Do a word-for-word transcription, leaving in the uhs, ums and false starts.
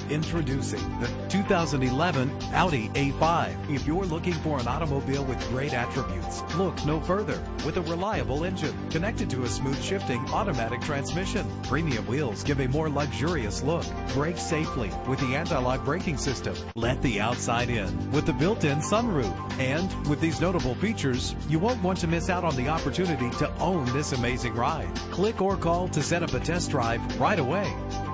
Introducing the two thousand eleven Audi A five. If you're looking for an automobile with great attributes, look no further. With a reliable engine connected to a smooth shifting automatic transmission, premium wheels give a more luxurious look. Brake safely with the anti-lock braking system. Let the outside in with the built-in sunroof. And with these notable features, you won't want to miss out on the opportunity to own this amazing ride. Click or call to set up a test drive right away.